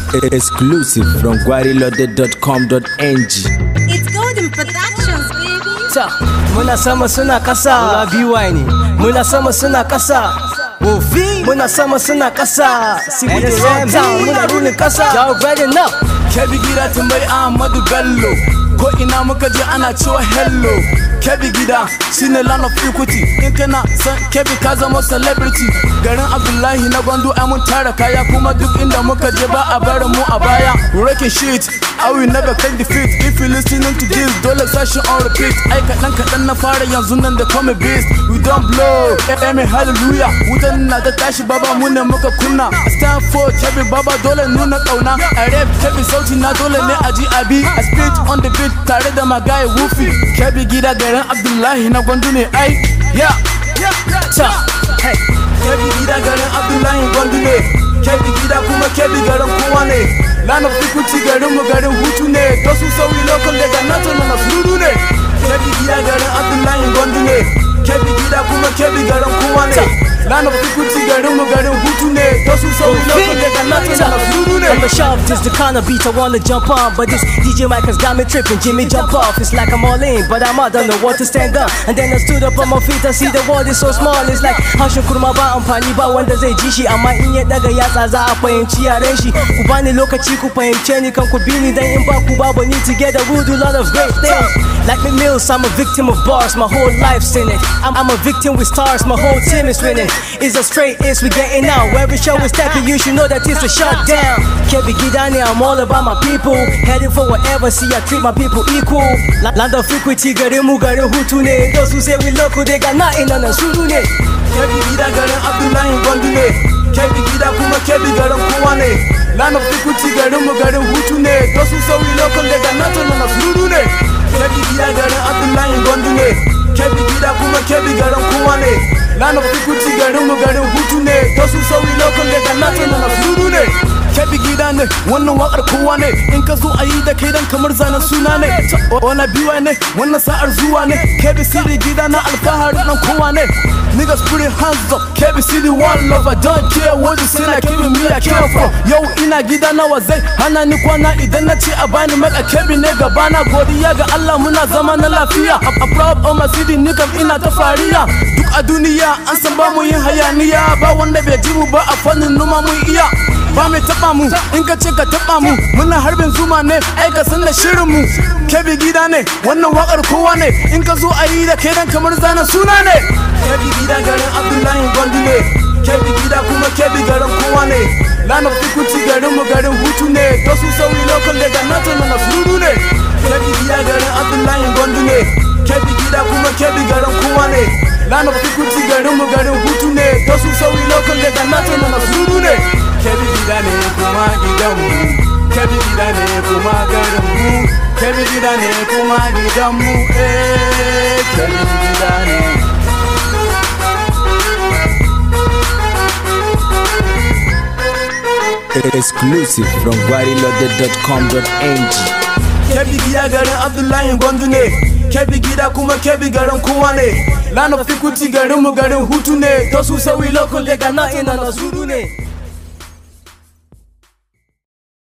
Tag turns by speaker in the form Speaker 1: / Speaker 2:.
Speaker 1: Exclusive from guarilode.com.ng.
Speaker 2: It's Golden Productions, baby.
Speaker 3: Muna sama suna kasa BY ne. Muna sama suna kasa Wofi. Muna sama suna kasa Sibu da Rocktown. Muna ruling kasa. Y'all ready enough.
Speaker 4: Kebi gida tambayi Ahmadu Bello. Ko ina muka je ana cewa hello. Kebi gida shine land of equity. In kana san Kebi ka zama celebrity. Garin Abdullahi na Gwandu ai mun tara kaya, kuma duk inda muka je ba a bar mu a baya. We wrecking shit, I will never take defeat. If you listening to this, dole session on repeat. Ai kaɗan na fara yanzu nan da come beast. We don't blow, amen hallelujah. Wutan na ta tashi baba mu ne muka kunna. Stand for Kebi baba dole nuna kauna. I rap Kebi sauti na dole ne a ji abi. I spit on the beat tare da magaye Wufi. Kebi gida garin Abdullahi na Gwandu ne ai. Yeah, hey. Kebi gida garin Abdullahi Gwandu ne. Kebi gida kuma Kebi garin kowa ne. Land of equity garin mu garin hutu ne. To su sauyi local daga nato na suru ne. Kebi gida garin Abdullahi Gwandu ne. Kebi gida kuma Kebi garin kowa ne. Land of equity garin mu garin hutu ne. To su sauyi local daga nato na suru ne.
Speaker 3: I'm a sharp, this the kind of beat I wanna jump on. But this DJ mic has got me tripping, Jimmy jump off. It's like I'm all in, but I'm out, don't know what to stand up. And then I stood up on my feet, I see the world is so small. It's like haushin kurma ba amfani ba wanda zai ji shi. Amma in ya daga yatsa za a fahimci yaren shi. Ku bani lokaci ku fahimce ni kan ku bi ni, dan in ba ku babu ni together we'll do a lot of great things. Like McMills, I'm a victim of bars, my whole life's in it. I'm a victim with stars, my whole team is winning. It's a straight it's we getting out. Every show is stepping, you should know that it's a shutdown. Kebi gidani, I'm all about my people. Heading for whatever, see I treat my people equal. Land of equity, garin mu garin hutu ne. Those who say we local, they got nothing on the suru ne.
Speaker 4: Kebi gida garin Abdullahi Gwandu ne. Kebi gida kuma Kebi garin kowa ne. Land of equity garin mu garin hutu ne. Those who say we local, they got nothing on the suru ne. Kebi gida garin Abdullahi Gwandu ne. Kebi gida kuma Kebi garin kowa ne. Land of equity garin mu garin hutu ne. Those who say we local, they got nothing on the suru ne. Kebi gida ne, wannan wakar kowa ne. In ka zo a yi da kai dan kamar zanen suna ne. Ona biwa ne, wannan sa'ar zuwa ne. Kebi City gida na alfaharin dan kowa ne. Niggas put your hands up, Kebi City one love. I don't care what you say, like giving me I care for. Yo ina gida na wazai, hana ni kwana idan na ce a bani maka Kebi ne gabana. Godiya ga Allah muna zama na lafiya. I'm proud of my city, ni kam ina ta fariya. Duk a duniya an san ba mu yin hayaniya. Ba wanda bai ji mu ba a fannin noma mun iya. Ba mai taba mu, in ka ce ka taba mu. Muna harbin zuma ne, ai ka san da shirin mu. Kebi gida ne, wannan wakar kowa ne. In ka zo a yi da kai dan kamar zanen suna ne. Kebi gida garin Abdullahi Gwandu ne. Kebi gida kuma Kebi garin kowa ne. Land of equity garin mu garin hutu ne. To su sauyi local daga nato na suru ne. Kebi gida garin Abdullahi Gwandu ne. Kebi gida kuma Kebi garin kowa ne. Land of equity garin mu garin hutu ne. To su sauyi local daga nato na suru ne. Kebi gida ne kuma gidan mu. Kebi gida ne kuma garin mu. Kebi gida ne kuma gidan mu. Kebi gida ne.
Speaker 1: Exclusive from guarilode.com.ng.
Speaker 4: Kebi gida garin Abdullahi Gwandu ne. Kebi gida kuma Kebi garin kowa ne. Land of equity garin mu garin hutu ne. To su sauyi local daga na ina na suru ne.